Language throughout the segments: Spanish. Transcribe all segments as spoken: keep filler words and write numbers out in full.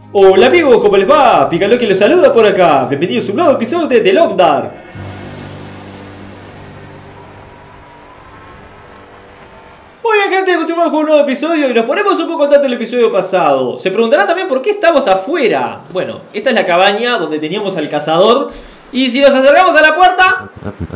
Hola amigos, ¿cómo les va? Picalo que les saluda por acá. Bienvenidos a un nuevo episodio de The Long Dark. Muy bien gente, continuamos con un nuevo episodio y nos ponemos un poco al tanto del episodio pasado. Se preguntarán también por qué estamos afuera. Bueno, esta es la cabaña donde teníamos al cazador. Y si nos acercamos a la puerta,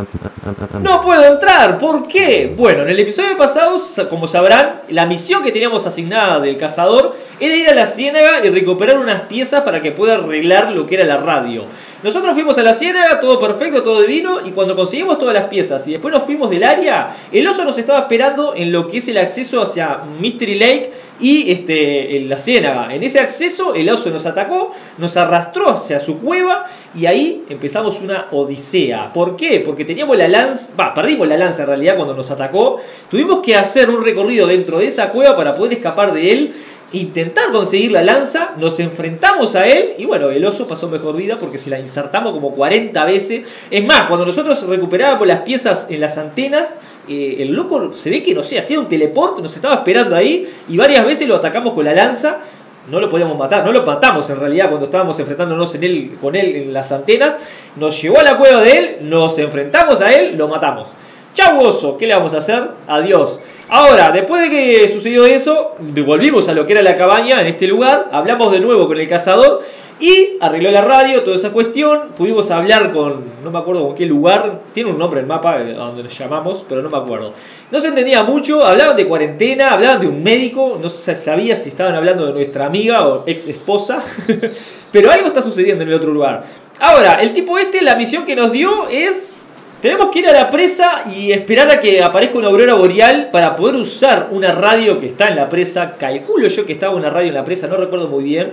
no puedo entrar. ¿Por qué? Bueno, en el episodio pasado, como sabrán, la misión que teníamos asignada del cazador era ir a la ciénaga y recuperar unas piezas para que pueda arreglar lo que era la radio. Nosotros fuimos a la ciénaga, todo perfecto, todo divino, y cuando conseguimos todas las piezas y después nos fuimos del área, el oso nos estaba esperando en lo que es el acceso hacia Mystery Lake y este, en la ciénaga. En ese acceso el oso nos atacó, nos arrastró hacia su cueva y ahí empezamos una odisea. ¿Por qué? Porque teníamos la lanza, va, perdimos la lanza en realidad cuando nos atacó. Tuvimos que hacer un recorrido dentro de esa cueva para poder escapar de él, intentar conseguir la lanza, nos enfrentamos a él y bueno, el oso pasó mejor vida porque se la insertamos como cuarenta veces. Es más, cuando nosotros recuperábamos las piezas en las antenas, eh, el loco se ve que, no sé, hacía un teleporte, nos estaba esperando ahí y varias veces lo atacamos con la lanza. No lo podíamos matar, no lo matamos en realidad cuando estábamos enfrentándonos en él, con él en las antenas. Nos llevó a la cueva de él, nos enfrentamos a él, lo matamos. Chau oso, ¿qué le vamos a hacer? Adiós. Ahora, después de que sucedió eso, volvimos a lo que era la cabaña en este lugar, hablamos de nuevo con el cazador y arregló la radio, toda esa cuestión, pudimos hablar con, no me acuerdo con qué lugar, tiene un nombre el mapa a donde nos llamamos, pero no me acuerdo. No se entendía mucho, hablaban de cuarentena, hablaban de un médico, no se sabía si estaban hablando de nuestra amiga o ex esposa, pero algo está sucediendo en el otro lugar. Ahora, el tipo este, la misión que nos dio es... tenemos que ir a la presa y esperar a que aparezca una aurora boreal para poder usar una radio que está en la presa. Calculo yo que estaba una radio en la presa, no recuerdo muy bien.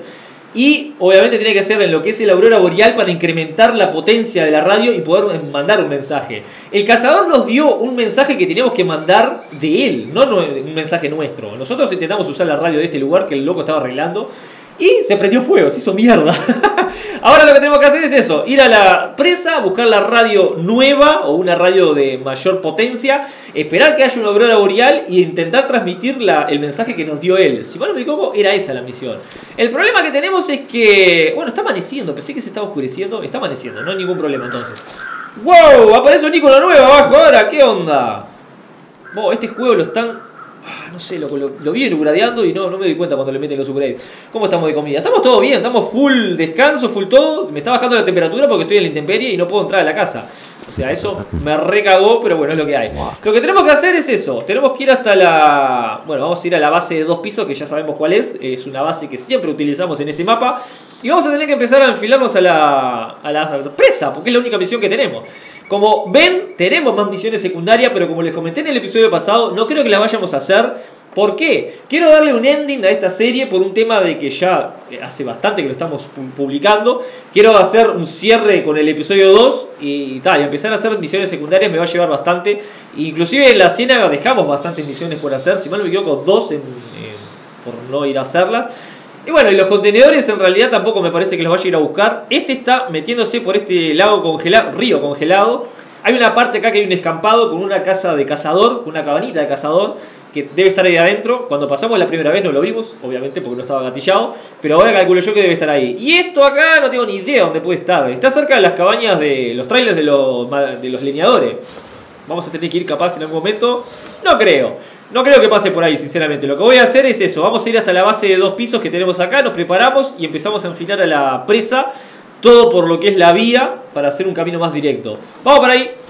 Y obviamente tiene que ser en lo que es la aurora boreal para incrementar la potencia de la radio y poder mandar un mensaje. El cazador nos dio un mensaje que teníamos que mandar de él, no un mensaje nuestro. Nosotros intentamos usar la radio de este lugar que el loco estaba arreglando y se prendió fuego, se hizo mierda. Ahora lo que tenemos que hacer es eso, ir a la presa, buscar la radio nueva o una radio de mayor potencia, esperar que haya una aurora boreal e intentar transmitir la, el mensaje que nos dio él. Si mal no me equivoco, era esa la misión. El problema que tenemos es que, bueno, está amaneciendo, pensé que se estaba oscureciendo, está amaneciendo, no hay ningún problema entonces. ¡Wow! Aparece un icono nuevo abajo ahora, ¿qué onda? Wow, este juego lo están... no sé, lo, lo, lo vi upgradeando y no, no me di cuenta cuando le meten los upgrades. ¿Cómo estamos de comida? Estamos todo bien, estamos full descanso, full todo. Me está bajando la temperatura porque estoy en la intemperie y no puedo entrar a la casa. O sea, eso me recagó, pero bueno, es lo que hay. Lo que tenemos que hacer es eso. Tenemos que ir hasta la... bueno, vamos a ir a la base de dos pisos, que ya sabemos cuál es. Es una base que siempre utilizamos en este mapa. Y vamos a tener que empezar a enfilarnos a la, a la presa, porque es la única misión que tenemos. Como ven, tenemos más misiones secundarias, pero como les comenté en el episodio pasado, no creo que las vayamos a hacer. ¿Por qué? Quiero darle un ending a esta serie por un tema de que ya hace bastante que lo estamos publicando. Quiero hacer un cierre con el episodio dos y tal, y empezar a hacer misiones secundarias me va a llevar bastante. Inclusive en la ciénaga dejamos bastantes misiones por hacer, si mal no me equivoco, dos en, en, por no ir a hacerlas. Y bueno, y los contenedores en realidad tampoco me parece que los vaya a ir a buscar. Este está metiéndose por este lago congelado, río congelado. Hay una parte acá que hay un escampado con una casa de cazador, una cabanita de cazador, que debe estar ahí adentro. Cuando pasamos la primera vez no lo vimos, obviamente porque no estaba gatillado, pero ahora calculo yo que debe estar ahí. Y esto acá no tengo ni idea dónde puede estar. Está cerca de las cabañas de los trailers de los, de los leñadores. Vamos a tener que ir capaz en algún momento. No creo. No creo que pase por ahí, sinceramente. Lo que voy a hacer es eso. Vamos a ir hasta la base de dos pisos que tenemos acá. Nos preparamos y empezamos a enfilar a la presa. Todo por lo que es la vía para hacer un camino más directo. Vamos para ahí.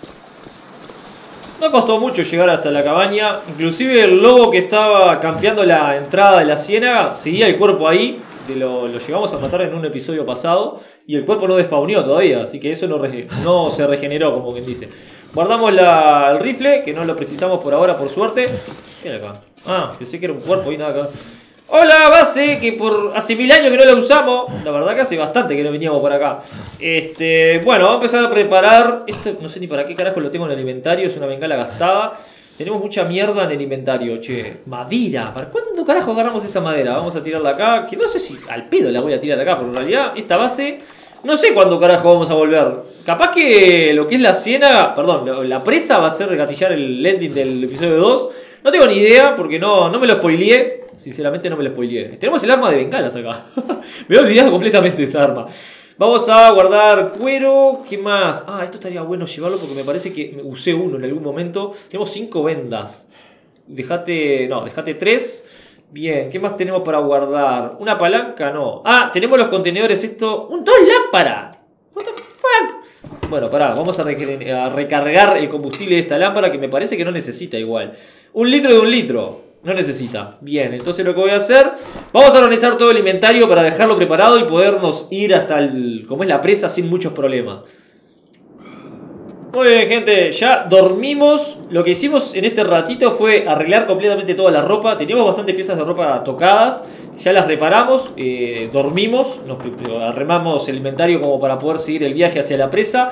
No costó mucho llegar hasta la cabaña. Inclusive el lobo que estaba campeando la entrada de la ciénaga seguía el cuerpo ahí. Lo, lo llegamos a matar en un episodio pasado y el cuerpo no despawneó todavía, así que eso no, no se regeneró, como quien dice. Guardamos la, el rifle, que no lo precisamos por ahora, por suerte. ¿Qué hay acá? Ah, pensé que era un cuerpo y nada acá. Hola, base, que por hace mil años que no la usamos. La verdad que hace bastante que no veníamos por acá. Este, bueno, vamos a empezar a preparar. Esto no sé ni para qué carajo lo tengo en el inventario, es una bengala gastada. Tenemos mucha mierda en el inventario, che. Madera. ¿Para cuándo carajo agarramos esa madera? Vamos a tirarla acá. Que no sé si al pedo la voy a tirar acá, pero en realidad esta base... no sé cuándo carajo vamos a volver. Capaz que lo que es la ciénaga... perdón, la presa va a ser gatillar el ending del episodio dos. No tengo ni idea porque no, no me lo spoileé. Sinceramente no me lo spoileé. Tenemos el arma de bengalas acá. Me he olvidado completamente de esa arma. Vamos a guardar cuero. ¿Qué más? Ah, esto estaría bueno llevarlo porque me parece que usé uno en algún momento. Tenemos cinco vendas. Dejate... No, dejate tres. Bien, ¿qué más tenemos para guardar? Una palanca, no. Ah, tenemos los contenedores esto. ¡Un dos lámparas! What the fuck? Bueno, pará, vamos a, re a recargar el combustible de esta lámpara que me parece que no necesita igual. Un litro de un litro. No necesita. Bien, entonces lo que voy a hacer, vamos a organizar todo el inventario para dejarlo preparado y podernos ir hasta el, como es la presa, sin muchos problemas. Muy bien, gente, ya dormimos. Lo que hicimos en este ratito fue arreglar completamente toda la ropa. Teníamos bastantes piezas de ropa tocadas. Ya las reparamos, eh, dormimos, nos arremamos el inventario como para poder seguir el viaje hacia la presa.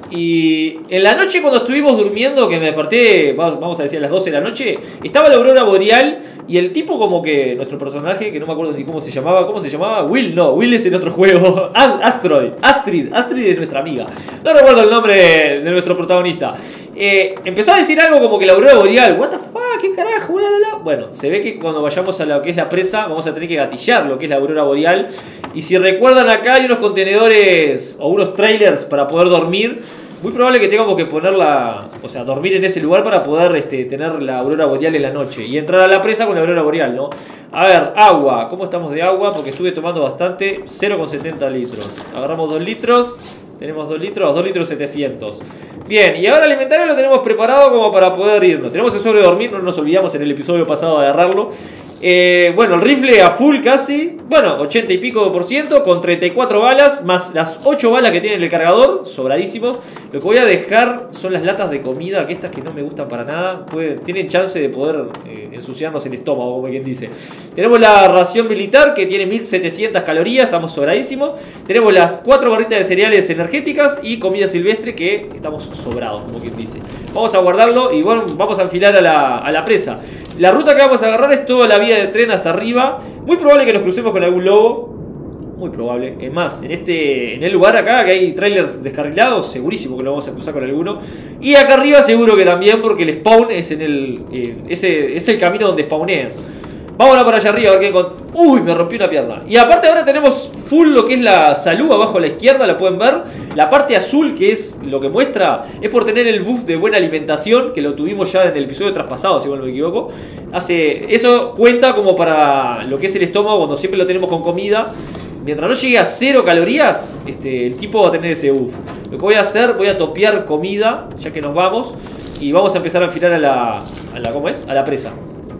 Y en la noche cuando estuvimos durmiendo, que me desperté, vamos a decir a las doce de la noche, estaba la aurora boreal y el tipo como que, nuestro personaje, que no me acuerdo ni cómo se llamaba, ¿cómo se llamaba? Will, no, Will es en otro juego. Asteroid, Astrid, Astrid es nuestra amiga. No recuerdo el nombre de nuestro protagonista. Eh, empezó a decir algo como que la aurora boreal, what the fuck, qué carajo, bla, bla, bla. Bueno, se ve que cuando vayamos a lo que es la presa vamos a tener que gatillar lo que es la aurora boreal. Y si recuerdan, acá hay unos contenedores o unos trailers para poder dormir. Muy probable que tengamos que ponerla, o sea, dormir en ese lugar para poder este, tener la aurora boreal en la noche y entrar a la presa con la aurora boreal, ¿no? A ver, agua, ¿cómo estamos de agua? Porque estuve tomando bastante, cero coma setenta litros. Agarramos dos litros, tenemos dos litros, dos litros setecientos. Bien, y ahora el inventario lo tenemos preparado como para poder irnos. Tenemos el sobre dormir, no nos olvidamos en el episodio pasado de agarrarlo. Eh, bueno, el rifle a full casi, bueno, ochenta y pico por ciento con treinta y cuatro balas, más las ocho balas que tiene el cargador, sobradísimos. Lo que voy a dejar son las latas de comida, que estas que no me gustan para nada, pueden, tienen chance de poder eh, ensuciarnos el estómago, como quien dice. Tenemos la ración militar que tiene mil setecientas calorías, estamos sobradísimos. Tenemos las cuatro barritas de cereales energéticas y comida silvestre que estamos sobrados, como quien dice. Vamos a guardarlo y bueno, vamos a enfilar a la, a la presa. La ruta que vamos a agarrar es toda la vía de tren hasta arriba. Muy probable que nos crucemos con algún lobo. Muy probable. Es más, en este en el lugar acá que hay trailers descarrilados, segurísimo que lo vamos a cruzar con alguno. Y acá arriba seguro que también, porque el spawn es en el eh, ese, es el camino donde spawnean. Vámonos para allá arriba a ver qué encontramos. Uy, me rompí una pierna. Y aparte ahora tenemos full lo que es la salud abajo a la izquierda, la pueden ver. La parte azul, que es lo que muestra, es por tener el buff de buena alimentación, que lo tuvimos ya en el episodio traspasado, si no me equivoco. Hace, eso cuenta como para lo que es el estómago cuando siempre lo tenemos con comida. Mientras no llegue a cero calorías, este, el tipo va a tener ese buff. Lo que voy a hacer, voy a topear comida, ya que nos vamos. Y vamos a empezar a enfilar a la, a la ¿cómo es? A la presa.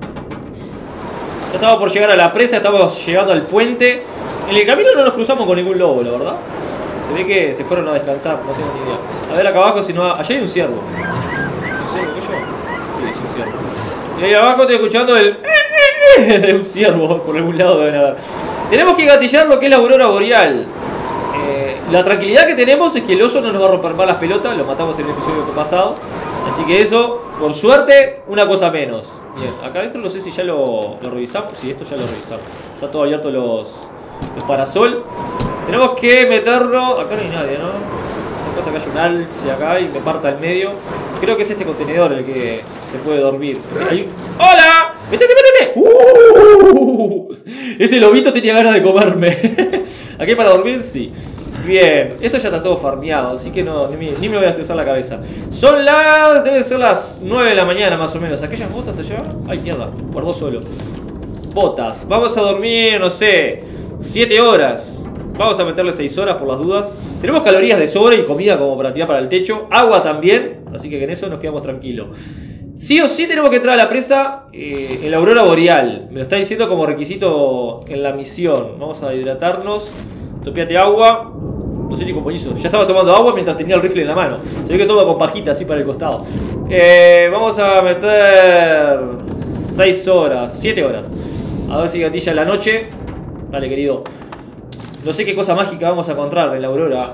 Ya estamos por llegar a la presa, estamos llegando al puente. En el camino no nos cruzamos con ningún lobo, la verdad. Se ve que se fueron a descansar, no tengo ni idea. A ver acá abajo si no... Allá hay un ciervo. ¿Es un ciervo que yo? Sí, es un ciervo. Y ahí abajo estoy escuchando el... de un ciervo, por algún lado deben haber. Tenemos que gatillar lo que es la aurora boreal. Eh, la tranquilidad que tenemos es que el oso no nos va a romper más las pelotas. Lo matamos en el episodio pasado. Así que eso, por suerte, una cosa menos. Bien, acá adentro no sé si ya lo, lo revisamos. Sí, esto ya lo revisamos. Está todo abierto los, los parasol. Tenemos que meterlo... Acá no hay nadie, ¿no? Esa cosa que hay un alce acá y me parta al medio. Creo que es este contenedor el que se puede dormir. Hay... ¡Hola! ¡Métete, métete! ¡Uh! Ese lobito tenía ganas de comerme. ¿Aquí hay para dormir? Sí. Bien, esto ya está todo farmeado, así que no, ni, ni me voy a estresar la cabeza. Son las... deben ser las nueve de la mañana más o menos. ¿Aquellas botas allá? Ay, mierda, guardó solo. Botas, vamos a dormir, no sé, siete horas. Vamos a meterle seis horas por las dudas. Tenemos calorías de sobra y comida como para tirar para el techo. Agua también, así que en eso nos quedamos tranquilos. Sí o sí tenemos que entrar a la presa eh, en la aurora boreal. Me lo está diciendo como requisito en la misión. Vamos a hidratarnos. Topiate agua. No sé ni cómo hizo. Ya estaba tomando agua mientras tenía el rifle en la mano. Se ve que toma con pajita así para el costado. Eh, vamos a meter seis horas, siete horas. A ver si gatilla la noche. Dale, querido. No sé qué cosa mágica vamos a encontrar en la aurora.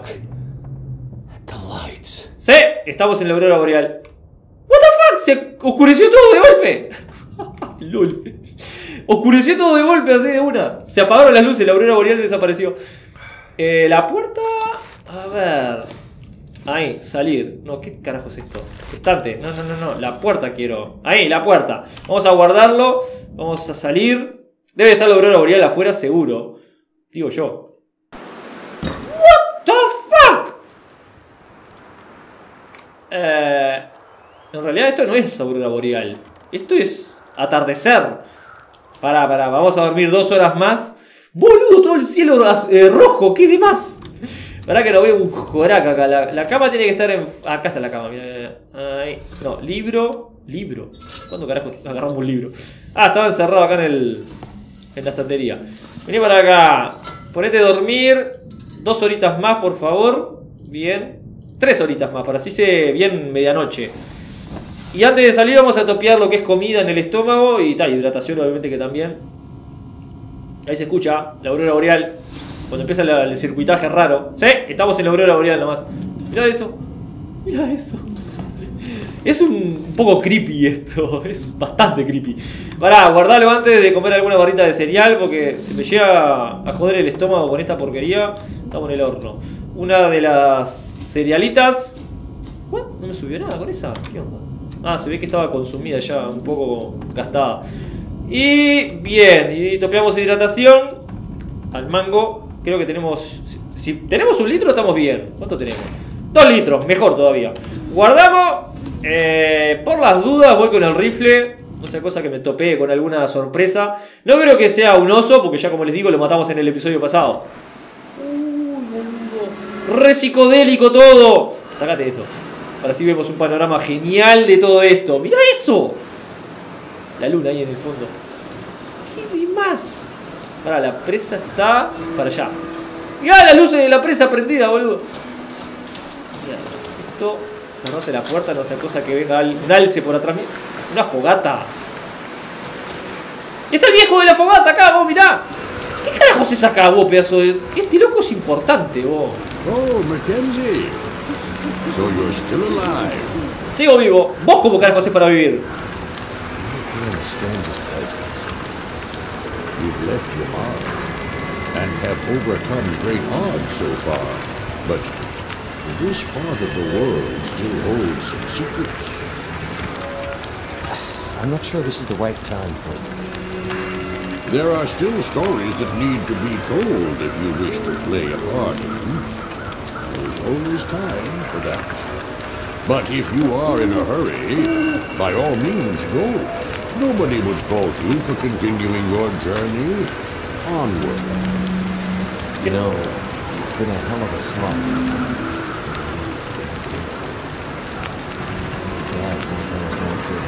Sí, estamos en la aurora boreal. What the fuck, se oscureció todo de golpe. Lol. Oscureció todo de golpe así de una. Se apagaron las luces, la aurora boreal desapareció. Eh, la puerta... A ver... Ahí, salir. No, ¿qué carajo es esto? Estante. No, no, no, no. La puerta quiero. Ahí, la puerta. Vamos a guardarlo. Vamos a salir. Debe estar la aurora boreal afuera seguro. Digo yo. What the fuck? Eh, en realidad esto no es aurora boreal. Esto es atardecer. Pará, pará, vamos a dormir dos horas más. Boludo, todo el cielo eh, rojo, ¿qué demás? Pará que no veo un joraca acá. La, la cama tiene que estar en... Acá está la cama, mira. Ahí. No, libro. Libro. ¿Cuándo carajo agarramos un libro? Ah, estaba encerrado acá en el... En la estantería. Vení para acá. Ponete a dormir. Dos horitas más, por favor. Bien. Tres horitas más, para así se bien medianoche. Y antes de salir vamos a topear lo que es comida en el estómago. Y tal, hidratación obviamente que también. Ahí se escucha la aurora boreal. Cuando empieza la, el circuitaje raro. Sí, estamos en la aurora boreal nomás. Mirá eso. Mirá eso. Es un, un poco creepy esto. Es bastante creepy. Pará, guardalo antes de comer alguna barrita de cereal. Porque se me llega a joder el estómago con esta porquería. Estamos en el horno. Una de las cerealitas. ¿What? No me subió nada con esa. ¿Qué onda? Ah, se ve que estaba consumida ya. Un poco gastada. Y bien, y topeamos hidratación al mango. Creo que tenemos... Si, si tenemos un litro estamos bien. ¿Cuánto tenemos? Dos litros, mejor todavía. Guardamos. eh, Por las dudas voy con el rifle. No sea cosa que me topee con alguna sorpresa. No creo que sea un oso, porque ya como les digo lo matamos en el episodio pasado. Uy, boludo. Re psicodélico todo. Sácate eso. Para así vemos un panorama genial de todo esto. ¡Mirá eso! La luna ahí en el fondo. ¿Qué demás? Ahora la presa está para allá. Mirá las luces de la presa prendida, boludo. Mierda. Esto, cerrate la puerta, no sea cosa que venga un alce por atrás. Una fogata. Y está el viejo de la fogata acá, vos, mirá. ¿Qué carajos es acá, vos, pedazo de... Este loco es importante, vos. Oh, Mackenzie. So you're still alive. Sigo vivo. ¿Vos cómo carajos haces para vivir? Strangest places. You've left your mark and have overcome great odds so far, but this part of the world still holds some secrets. I'm not sure this is the right time for it. There are still stories that need to be told if you wish to play a part in them. There's always time for that. But if you are in a hurry, by all means go. Nobody would fault you for continuing your journey onward. You know, it's been a hell of a slog. Dad didn't tell us that good.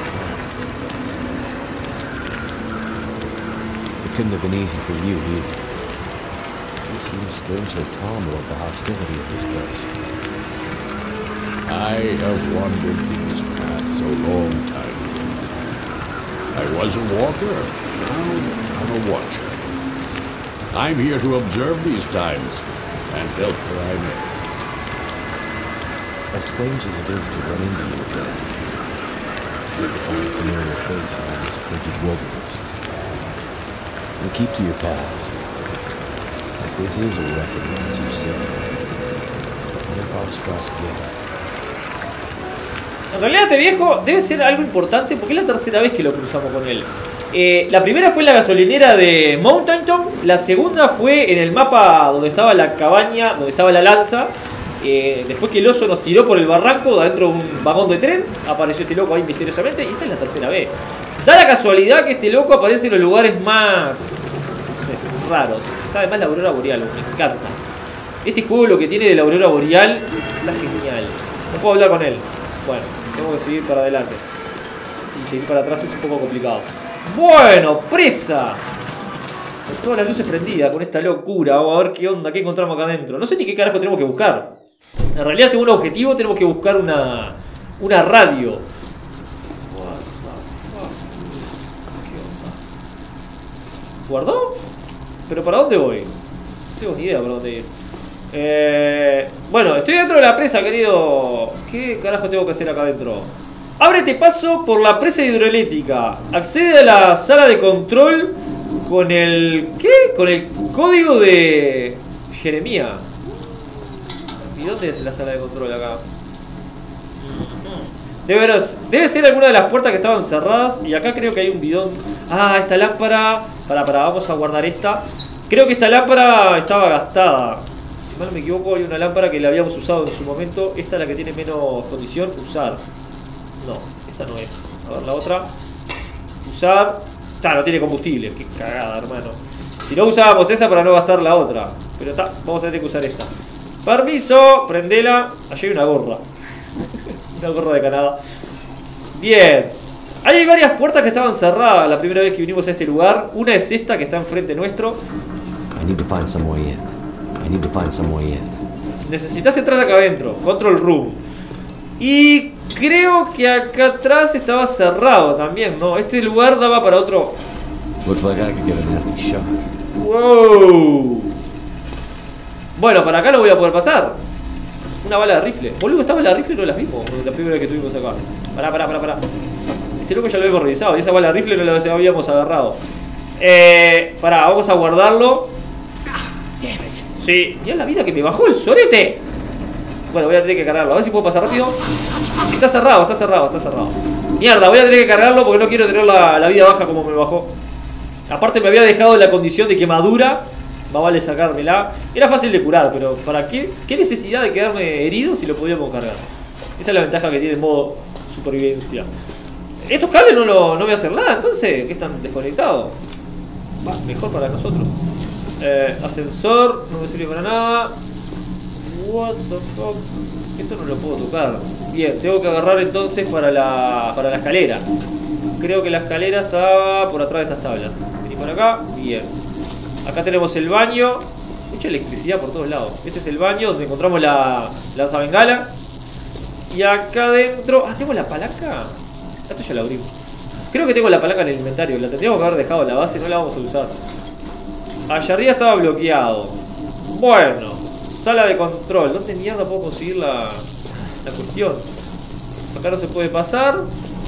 It couldn't have been easy for you either. You seem strangely calm about the hostility of this place. I have wandered these paths a long time. I was a walker, now I'm a watcher. I'm here to observe these times and help where I may. As strange as it is to run into you again, it's good to find a familiar face in this frigid wilderness. And keep to your paths. If this is a record, as you say, never cross cross again. En realidad este viejo debe ser algo importante porque es la tercera vez que lo cruzamos con él. Eh, la primera fue en la gasolinera de Mountain Town. La segunda fue en el mapa donde estaba la cabaña, donde estaba la lanza. Eh, después que el oso nos tiró por el barranco adentro de un vagón de tren, apareció este loco ahí misteriosamente. Y esta es la tercera vez. Da la casualidad que este loco aparece en los lugares más... no sé, raros. Está además la aurora boreal, me encanta. Este juego lo que tiene de la aurora boreal está genial. No puedo hablar con él. Bueno, tengo que seguir para adelante. Y seguir para atrás es un poco complicado. Bueno, presa. Con todas las luces prendidas, con esta locura. Vamos a ver qué onda, qué encontramos acá adentro. No sé ni qué carajo tenemos que buscar. En realidad, según el objetivo, tenemos que buscar una, una radio. ¿Guardó? ¿Pero para dónde voy? No tengo ni idea para dónde ir. Eh, bueno, estoy dentro de la presa, querido. ¿Qué carajo tengo que hacer acá adentro? Ábrete paso por la presa hidroeléctrica. Accede a la sala de control con el... ¿qué? Con el código de Jeremías. ¿Y dónde es la sala de control acá? Debe, debe ser alguna de las puertas que estaban cerradas. Y acá creo que hay un bidón. Ah, esta lámpara. Para, para, vamos a guardar esta. Creo que esta lámpara estaba gastada. Si mal no me equivoco, hay una lámpara que la habíamos usado en su momento. Esta es la que tiene menos condición. Usar. No, esta no es. A ver, la otra. Usar. Está, no tiene combustible. Qué cagada, hermano. Si no usábamos esa para no gastar la otra. Pero está, vamos a tener que usar esta. Permiso, prendela. Allí hay una gorra. Una gorra de Canadá. Bien. Hay varias puertas que estaban cerradas la primera vez que vinimos a este lugar. Una es esta que está enfrente nuestro. I need to find some way in. I need to find some way in. Necesitas entrar acá adentro. Control room. Y creo que acá atrás estaba cerrado también, ¿no? Este lugar daba para otro. Looks like I could get a nasty shot. Wow. Bueno, para acá no voy a poder pasar. Una bala de rifle. Boludo, esta bala de rifle no las vimos la primera vez que tuvimos acá. Pará, pará, pará, pará. Este loco ya lo habíamos revisado. Y esa bala de rifle no la habíamos agarrado. Eh. Pará, vamos a guardarlo. Sí. Mirá la vida que me bajó el sorete. Bueno, voy a tener que cargarlo. A ver si puedo pasar rápido. Está cerrado, está cerrado, está cerrado. Mierda, voy a tener que cargarlo porque no quiero tener la, la vida baja como me bajó. Aparte me había dejado en la condición de quemadura. Más vale sacármela. Era fácil de curar, pero ¿para qué? ¿Qué necesidad de quedarme herido si lo podíamos cargar? Esa es la ventaja que tiene el modo supervivencia. Estos cables no, lo, no voy a hacer nada, entonces, ¿qué están desconectados? Va, mejor para nosotros. Eh, ascensor, no me sirve para nada. What the fuck. Esto no lo puedo tocar. Bien, tengo que agarrar entonces para la, para la escalera. Creo que la escalera está por atrás de estas tablas. Vení para acá, bien. Acá tenemos el baño. Mucha electricidad por todos lados. Este es el baño donde encontramos la lanzabengala. Y acá adentro... Ah, ¿tengo la palanca? Esto ya lo abrimos. Creo que tengo la palanca en el inventario. La tendríamos que haber dejado en la base. No la vamos a usar. Allá arriba estaba bloqueado. Bueno. Sala de control. ¿Dónde mierda puedo conseguir la, la cuestión? Acá no se puede pasar.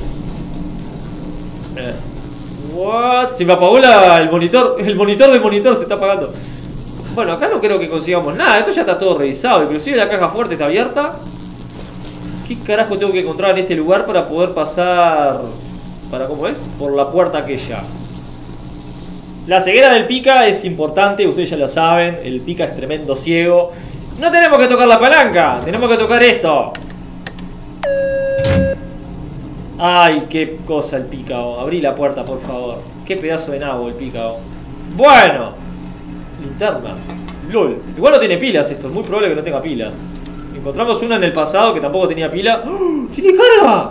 Eh. What? Se me apagó la, el monitor. El monitor del monitor se está apagando. Bueno, acá no creo que consigamos nada. Esto ya está todo revisado. Inclusive la caja fuerte está abierta. ¿Qué carajo tengo que encontrar en este lugar para poder pasar? ¿Para cómo es? Por la puerta aquella. La ceguera del pica es importante. Ustedes ya lo saben. El pica es tremendo ciego. No tenemos que tocar la palanca. Tenemos que tocar esto. Ay, qué cosa el pícao. Abrí la puerta, por favor. Qué pedazo de nabo el pícao. Bueno. Linterna. LOL. Igual no tiene pilas esto. Es muy probable que no tenga pilas. Encontramos una en el pasado que tampoco tenía pila. ¡Oh! ¡Tiene carga!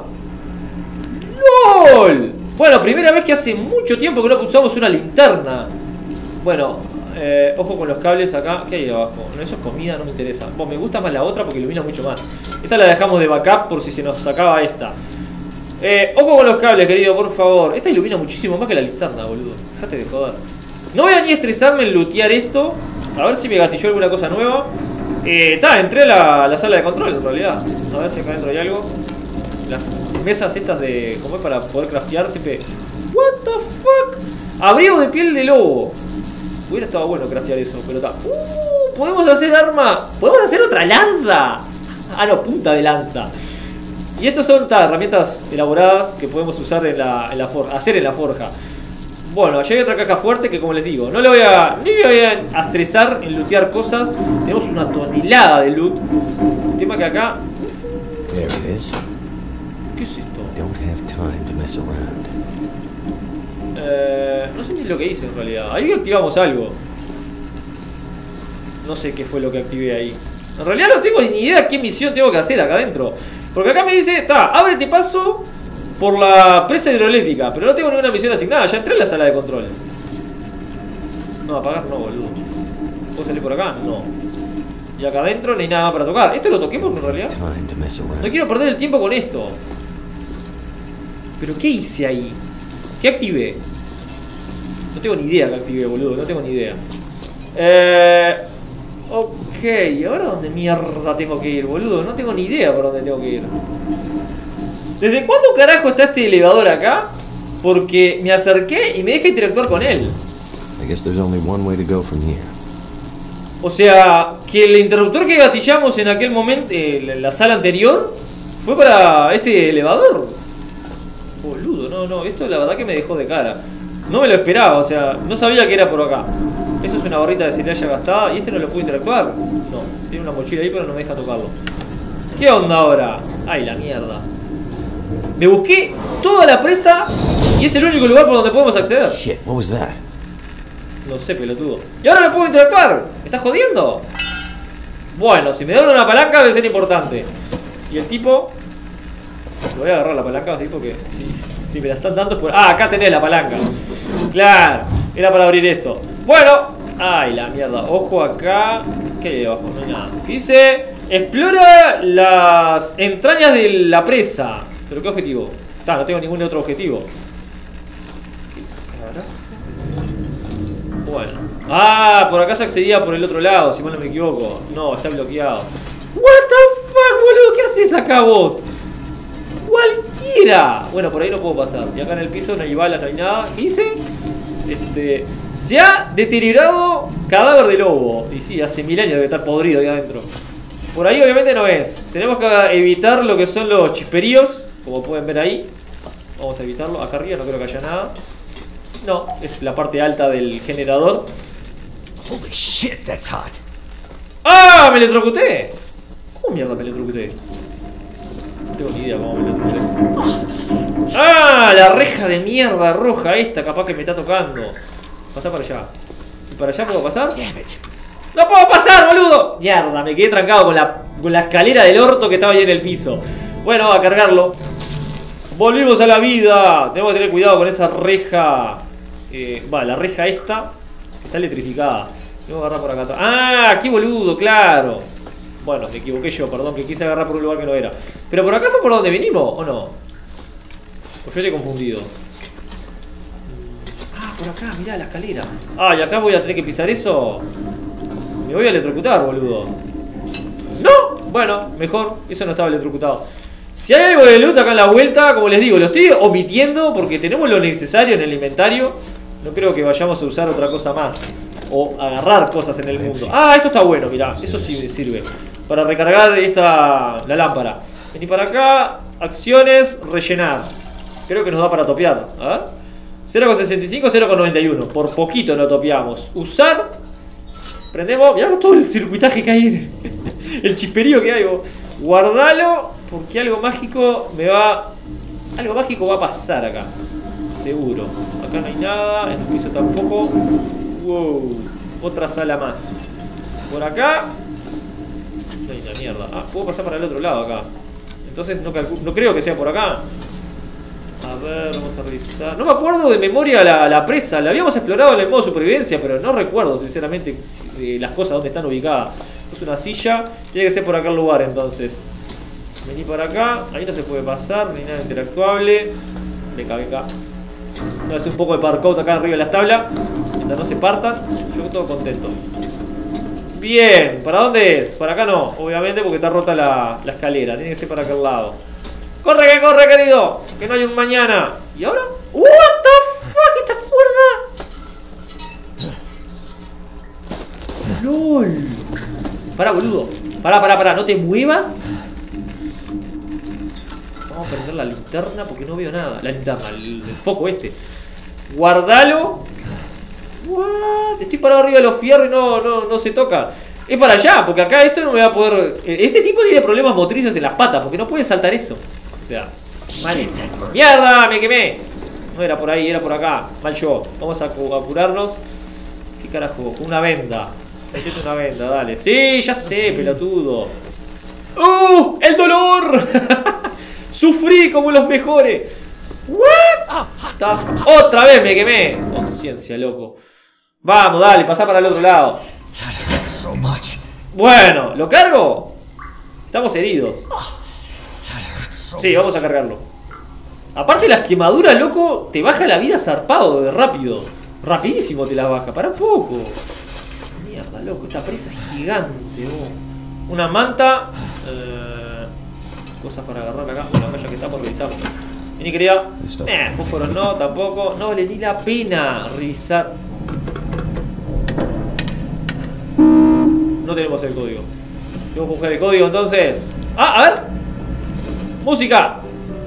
LOL. Bueno, primera vez que hace mucho tiempo que no usamos una linterna. Bueno, eh, ojo con los cables acá. ¿Qué hay abajo? No, eso es comida, no me interesa. Bueno, me gusta más la otra porque ilumina mucho más. Esta la dejamos de backup por si se nos sacaba esta. Eh, ojo con los cables, querido, por favor. Esta ilumina muchísimo más que la linterna, boludo. Déjate de joder. No voy a ni estresarme en lootear esto. A ver si me gastilló alguna cosa nueva. Está, eh, entré a la, la sala de control en realidad. A ver si acá adentro hay algo. Las mesas estas de... ¿Cómo es para poder craftear? Siempre... What the fuck. Abrigo de piel de lobo. Hubiera estado bueno craftear eso, pero está. Uh, podemos hacer arma. Podemos hacer otra lanza. Ah, no, punta de lanza. Y estos son ta, herramientas elaboradas que podemos usar en la, en la forja, hacer en la forja. Bueno, allá hay otra caja fuerte que, como les digo, no le voy a, ni me voy a estresar en lootear cosas. Tenemos una tonelada de loot. El tema que acá... There it is. ¿Qué es esto? Don't have time to mess around. Eh, no sé ni lo que hice en realidad. Ahí activamos algo. No sé qué fue lo que activé ahí. En realidad no tengo ni idea qué misión tengo que hacer acá adentro. Porque acá me dice, está, ábrete paso por la presa hidroeléctrica. Pero no tengo ninguna misión asignada. Ya entré en la sala de control. No, apagar no, boludo. ¿Puedo salir por acá? No. Y acá adentro no hay nada para tocar. ¿Esto lo toquemos en realidad? No quiero perder el tiempo con esto. ¿Pero qué hice ahí? ¿Qué activé? No tengo ni idea que activé, boludo. No tengo ni idea. Eh... Ok, ¿y ahora dónde mierda tengo que ir, boludo? No tengo ni idea por dónde tengo que ir. ¿Desde cuándo carajo está este elevador acá? Porque me acerqué y me deja interactuar con él. I guess there's only one way to go from here. O sea, que el interruptor que gatillamos en aquel momento, en la sala anterior, Fue para este elevador. Boludo, no, no. Esto la verdad que me dejó de cara. No me lo esperaba, o sea, no sabía que era por acá. Eso es una barrita de cereal ya gastada. ¿Y este no lo puedo interactuar? No, tiene una mochila ahí pero no me deja tocarlo. ¿Qué onda ahora? Ay, la mierda. Me busqué toda la presa y es el único lugar por donde podemos acceder. Shit, what was that? No sé, pelotudo. Y ahora no puedo interactuar. ¿Me estás jodiendo? Bueno, si me dan una palanca debe ser importante. Y el tipo... Voy a agarrar la palanca así porque... Si, si me la están dando es por... Ah, acá tenés la palanca. Claro, era para abrir esto. Bueno. Ay, la mierda. Ojo acá. ¿Qué hay abajo? No hay nada. Dice... Explora las entrañas de la presa. ¿Pero qué objetivo? Ah, no tengo ningún otro objetivo. Bueno. Ah, por acá se accedía por el otro lado, si mal no me equivoco. No, está bloqueado. What the fuck, boludo, ¿qué haces acá vos? Cualquiera. Bueno, por ahí no puedo pasar. Y acá en el piso no hay balas, no hay nada. ¿Qué hice? Este... Se ha deteriorado cadáver de lobo. Y sí, hace mil años debe estar podrido ahí adentro. Por ahí obviamente no es. Tenemos que evitar lo que son los chisperíos, como pueden ver ahí. Vamos a evitarlo. Acá arriba no creo que haya nada. No, es la parte alta del generador. Holy shit, that's hot. ¡Ah! ¡Me electrocuté! ¿Cómo mierda me electrocuté? No tengo ni idea cómo me electrocuté. ¡Ah! La reja de mierda roja esta, capaz que me está tocando. Pasá para allá. ¿Y para allá puedo pasar? ¡No puedo pasar, boludo! Mierda, me quedé trancado con la, con la escalera del orto que estaba ahí en el piso. Bueno, a cargarlo. Volvimos a la vida. Tenemos que tener cuidado con esa reja. Eh, va, la reja esta está electrificada. Tengo que agarrar por acá atrás. ¡Ah! ¡Qué boludo! Claro. Bueno, me equivoqué yo, perdón, que quise agarrar por un lugar que no era. Pero por acá fue por donde venimos, ¿o no? O yo estoy confundido. Ah, por acá, mirá la escalera. Ah, y acá voy a tener que pisar eso. Me voy a electrocutar, boludo. ¡No! Bueno, mejor. Eso no estaba electrocutado. Si hay algo de loot acá en la vuelta, como les digo, lo estoy omitiendo porque tenemos lo necesario en el inventario. No creo que vayamos a usar otra cosa más. O agarrar cosas en el mundo. Ah, esto está bueno, mirá. Eso sí me sirve. Para recargar esta la lámpara. Vení para acá. Acciones, rellenar. Creo que nos da para topear. A ver. cero coma sesenta y cinco, cero coma noventa y uno. Por poquito no topeamos. Usar. Prendemos. Mirá todo el circuitaje que hay. El chisperío que hay. Guardalo. Porque algo mágico me va... Algo mágico va a pasar acá. Seguro. Acá no hay nada. En el piso tampoco. Wow. Otra sala más. Por acá. No hay una mierda. Ah, puedo pasar para el otro lado acá. Entonces no, no creo que sea por acá. A ver, vamos a revisar. No me acuerdo de memoria la, la presa. La habíamos explorado en el modo supervivencia, pero no recuerdo sinceramente eh, las cosas donde están ubicadas. Es una silla. Tiene que ser por acá el lugar entonces. Vení para acá. Ahí no se puede pasar. Ni nada interactuable. Venga, venga. Voy a hacer un poco de parkour acá arriba de las tablas. Mientras no se partan. Yo todo contento. Bien. ¿Para dónde es? Para acá no. Obviamente porque está rota la, la escalera. Tiene que ser para aquel lado. ¡Corre que corre, querido! Que no hay un mañana. ¿Y ahora? ¡What the fuck! ¡Esta cuerda! ¡Lol! Pará, boludo. Pará, pará, pará. No te muevas. Vamos a prender la linterna porque no veo nada. La linterna, el, el foco este. Guardalo. What? Estoy parado arriba de los fierros y no, no, no se toca. Es para allá, porque acá esto no me va a poder... Este tipo tiene problemas motrices en las patas porque no puede saltar eso. O sea, mal. ¡Mierda! ¡Me quemé! No era por ahí, era por acá. Mal yo. Vamos a, a curarnos. ¿Qué carajo? Una venda. Metete una venda, dale. Sí, ya sé, pelotudo. ¡Uh! ¡El dolor! Sufrí como los mejores. ¿What? Otra vez me quemé. Conciencia, loco. Vamos, dale, pasá para el otro lado. Bueno, ¿lo cargo? Estamos heridos. Sí, vamos a cargarlo. Aparte las quemaduras, loco, te baja la vida zarpado de rápido. Rapidísimo te la baja, para un poco. Mierda, loco, esta presa es gigante, oh. Una manta. Eh, cosas para agarrar acá. Bueno, acá ya que estamos revisando. Vení, querida. Eh, fósforos no, tampoco. No vale ni la pena revisar. No tenemos el código. Tengo que buscar el código entonces. Ah, a ver. ¡Música!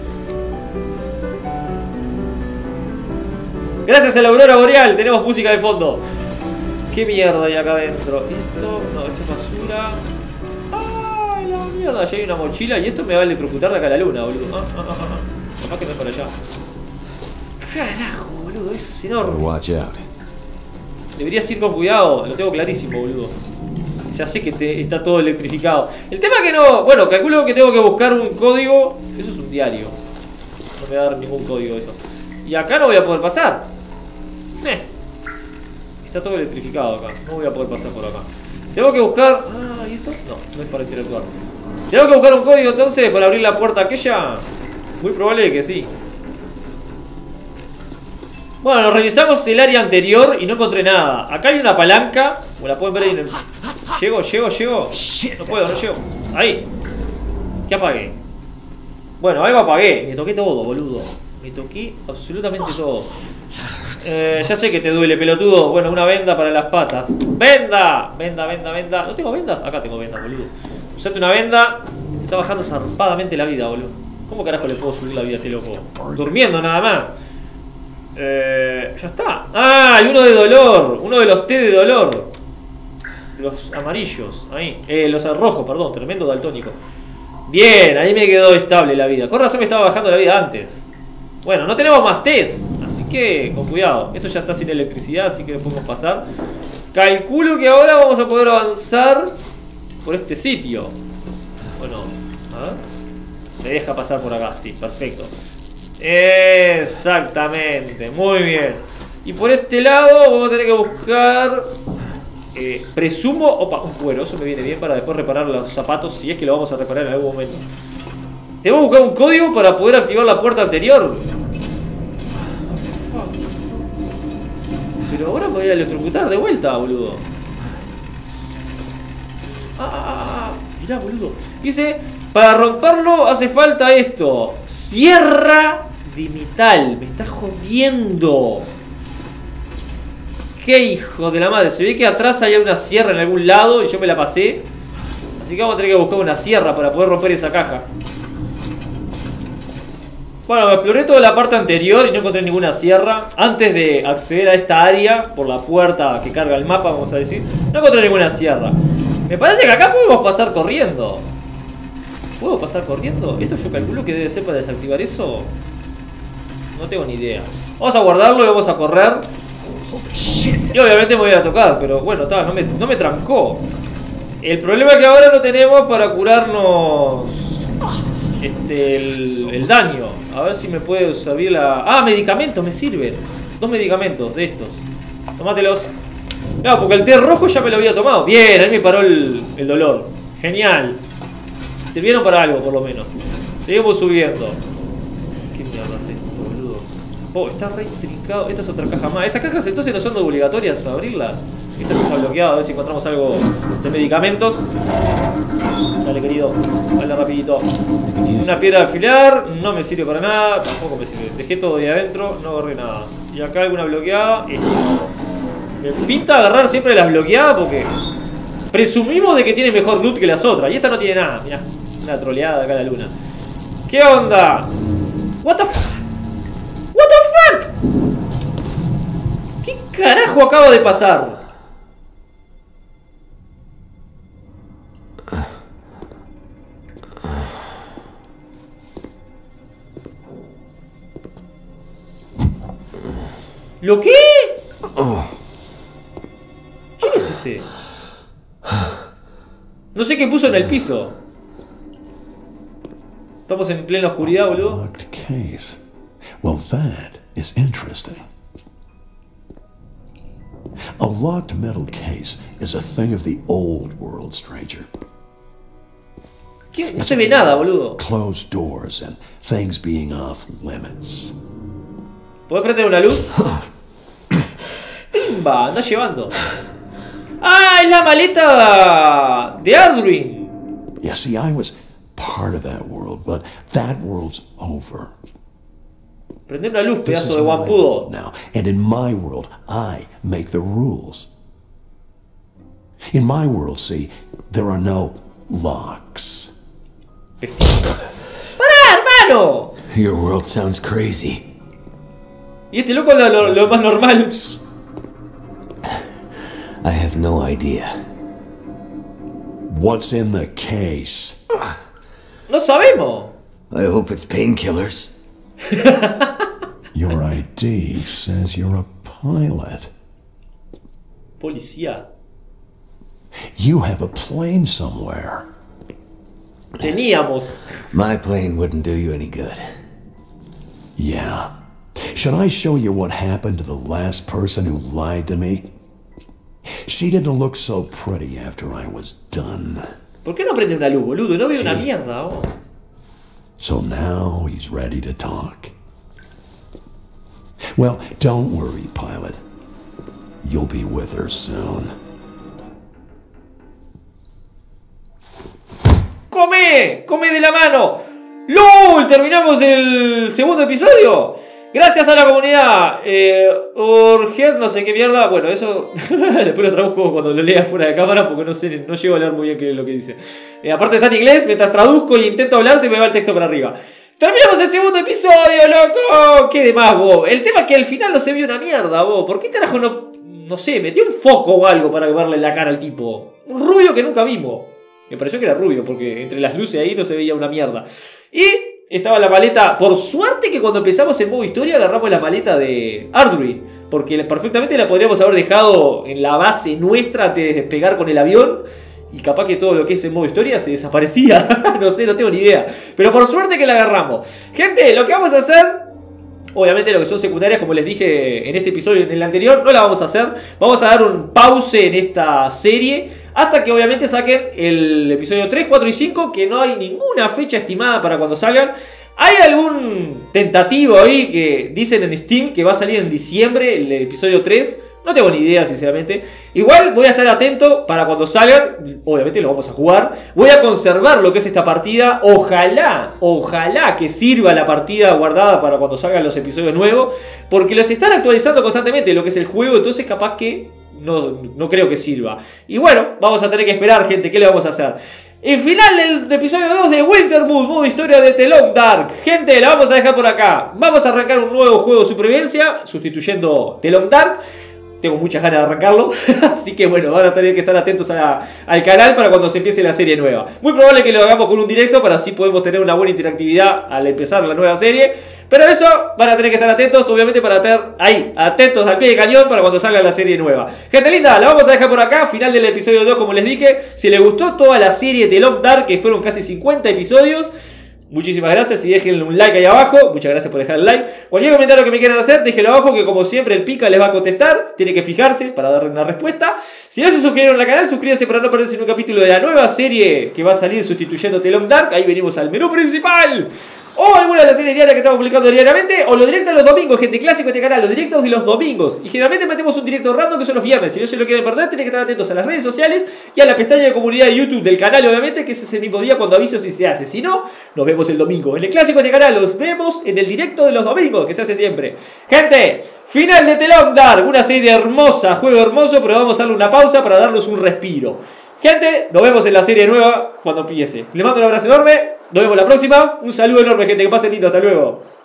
Gracias a la aurora boreal tenemos música de fondo. ¿Qué mierda hay acá adentro? Esto, no, eso es basura. ¡Ay, la mierda! Allá hay una mochila y esto me va a electrocutar de acá a la luna, boludo. Ah, ah, ah, ah. Capaz que no es para allá. Carajo, boludo, es enorme. Watch out. Deberías ir con cuidado, lo tengo clarísimo, boludo. Ya sé que te, está todo electrificado. El tema es que no... Bueno, calculo que tengo que buscar un código. Eso es un diario. No me va a dar ningún código eso. Y acá no voy a poder pasar. Eh. Está todo electrificado acá. No voy a poder pasar por acá. Tengo que buscar... Ah, ¿y esto? No, no es para interactuar. Tengo que buscar un código entonces para abrir la puerta aquella. Muy probable que sí. Bueno, nos revisamos el área anterior y no encontré nada. Acá hay una palanca. Como la pueden ver ahí en el... Llego, llego, llego. No puedo, no llego. Ahí. ¿Qué apagué? Bueno, algo apagué. Me toqué todo, boludo. Me toqué absolutamente todo. Eh, ya sé que te duele, pelotudo. Bueno, una venda para las patas. ¡Venda! Venda, venda, venda. ¿No tengo vendas? Acá tengo vendas, boludo. Usate una venda. Se está bajando zarpadamente la vida, boludo. ¿Cómo carajo le puedo subir la vida a este loco? Durmiendo nada más. Eh, ya está. Ah, hay uno de dolor. Uno de los té de dolor. Los amarillos. Ahí. Eh, los rojos, perdón. Tremendo daltónico. Bien, ahí me quedó estable la vida. Con razón me estaba bajando la vida antes. Bueno, no tenemos más tés. Así que con cuidado. Esto ya está sin electricidad, así que lo podemos pasar. Calculo que ahora vamos a poder avanzar por este sitio. Bueno, a ver. Me deja pasar por acá, sí, perfecto. Exactamente, muy bien. Y por este lado vamos a tener que buscar... Eh, presumo... Opa, un cuero, eso me viene bien para después reparar los zapatos. Si es que lo vamos a reparar en algún momento. Tengo que buscar un código para poder activar la puerta anterior. Pero ahora me voy a electrocutar de vuelta, boludo. Ah, ah, ah, mirá, boludo. Dice, para romperlo hace falta esto. Sierra de metal. Me está jodiendo. Qué hijo de la madre. Se ve que atrás hay una sierra en algún lado y yo me la pasé. Así que vamos a tener que buscar una sierra para poder romper esa caja. Bueno, me exploré toda la parte anterior y no encontré ninguna sierra. Antes de acceder a esta área, por la puerta que carga el mapa, vamos a decir, no encontré ninguna sierra. Me parece que acá podemos pasar corriendo. ¿Puedo pasar corriendo? Esto yo calculo que debe ser para desactivar eso. No tengo ni idea. Vamos a guardarlo y vamos a correr. Y obviamente me voy a tocar, pero bueno, ta, no, me, no me trancó. El problema es que ahora no tenemos para curarnos este, el, el daño. A ver si me puede servir la... Ah, medicamentos me sirven. Dos medicamentos de estos. Tómatelos. No, porque el té rojo ya me lo había tomado. Bien, ahí me paró el, el dolor. Genial. Sirvieron para algo, por lo menos. Seguimos subiendo. ¿Qué mierda es esto, boludo? Oh, está re intrincado. Esta es otra caja más. Esas cajas entonces no son obligatorias abrirlas. Esta está bloqueada. A ver si encontramos algo de medicamentos. Dale, querido. Dale rapidito. Una piedra de afilar. No me sirve para nada. Tampoco me sirve. Dejé todo ahí adentro. No agarré nada. Y acá alguna bloqueada. Esta. Me pinta agarrar siempre las bloqueadas porque presumimos de que tiene mejor loot que las otras. Y esta no tiene nada. Mirá. Una troleada de acá a la luna. ¿Qué onda? What the fuck? What the fuck? ¿Qué carajo acaba de pasar? ¿Lo qué? ¿Quién es este? No sé qué puso en el piso. Estamos en plena oscuridad, boludo. Locked case. Well, that is interesting. A locked metal case is a thing of the old world, stranger. ¿Qué? No se ve nada, boludo. Closed doors and things being off limits. ¿Podés prender una luz? ¡Timba! Anda llevando. ¡Ah! Es la maleta de Ardwin. Yeah, see, I was part of that world, but that world's over. Prender una luz, This pedazo is de my guampudo. world now, and in my world, I make the rules. In my world, see, there are no locks. ¡Pará! mano. Your world sounds crazy. Y este loco es lo, lo, lo más normal. I have no idea. What's in the case? No sabemos. I hope it's painkillers. Your I D says you're a pilot. Policía. You have a plane somewhere. Teníamos. My plane wouldn't do you any good. Yeah. Should I show you what happened to the last person who lied to me? She didn't look so pretty after I was done. ¿Por qué no prende una luz, boludo? No veo una mierda, oh. So now he's ready to talk. Well, don't worry, pilot. You'll be with her soon. ¡Come! ¡Come de la mano! ¡Lol! Terminamos el segundo episodio. Gracias a la comunidad. Eh, Urged, no sé qué mierda. Bueno, eso después lo traduzco cuando lo lea fuera de cámara porque no sé, no llego a leer muy bien qué es lo que dice. Eh, aparte está en inglés, mientras traduzco y intento hablar se me va el texto para arriba. Terminamos el segundo episodio, loco. ¿Qué de más, vos? El tema es que al final no se vio una mierda, vos. ¿Por qué carajo no, no sé, metió un foco o algo para verle la cara al tipo? Un rubio que nunca vimos. Me pareció que era rubio porque entre las luces ahí no se veía una mierda. Y estaba la maleta. Por suerte que cuando empezamos el modo historia agarramos la maleta de Arduin, porque perfectamente la podríamos haber dejado en la base nuestra antes de despegar con el avión. Y capaz que todo lo que es el modo historia se desaparecía. No sé, no tengo ni idea. Pero por suerte que la agarramos. Gente, lo que vamos a hacer... Obviamente lo que son secundarias, como les dije en este episodio y en el anterior, no la vamos a hacer. Vamos a dar un pause en esta serie hasta que obviamente saquen el episodio tres, cuatro y cinco, que no hay ninguna fecha estimada para cuando salgan. Hay algún tentativo ahí que dicen en Steam que va a salir en diciembre el episodio tres. No tengo ni idea, sinceramente. Igual voy a estar atento para cuando salgan. Obviamente lo vamos a jugar. Voy a conservar lo que es esta partida. Ojalá, ojalá que sirva la partida guardada para cuando salgan los episodios nuevos. Porque los están actualizando constantemente lo que es el juego. Entonces capaz que no, no creo que sirva. Y bueno, vamos a tener que esperar, gente. ¿Qué le vamos a hacer? El final del episodio dos de Wintermood, modo historia de The Long Dark. Gente, la vamos a dejar por acá. Vamos a arrancar un nuevo juego de supervivencia, sustituyendo The Long Dark. Tengo muchas ganas de arrancarlo, así que bueno, van a tener que estar atentos a la, al canal para cuando se empiece la serie nueva. Muy probable que lo hagamos con un directo para así podemos tener una buena interactividad al empezar la nueva serie. Pero eso van a tener que estar atentos, obviamente, para estar ahí, atentos al pie de cañón para cuando salga la serie nueva. Gente linda, la vamos a dejar por acá, final del episodio dos, como les dije. Si les gustó toda la serie de Long Dark, que fueron casi cincuenta episodios, muchísimas gracias y déjenle un like ahí abajo. Muchas gracias por dejar el like. Cualquier comentario que me quieran hacer, déjenlo abajo, que como siempre el pica les va a contestar. Tiene que fijarse para darle una respuesta. Si no se suscribieron al canal, suscríbanse para no perderse un capítulo de la nueva serie que va a salir sustituyendo The Long Dark. Ahí venimos al menú principal. O alguna de las series diarias que estamos publicando diariamente. O los directos de los domingos, gente, clásico de este canal. Los directos de los domingos. Y generalmente metemos un directo random que son los viernes. Si no se lo quieren perder, tienen que estar atentos a las redes sociales y a la pestaña de comunidad de YouTube del canal, obviamente, que es ese mismo día cuando aviso si se hace. Si no, nos vemos el domingo. En el clásico de este canal los vemos en el directo de los domingos, que se hace siempre. Gente, final de The Long Dark. Una serie hermosa, juego hermoso, pero vamos a darle una pausa para darnos un respiro. Gente, nos vemos en la serie nueva cuando empiece. Les mando un abrazo enorme. Nos vemos la próxima. Un saludo enorme, gente. Que pasen lindo. Hasta luego.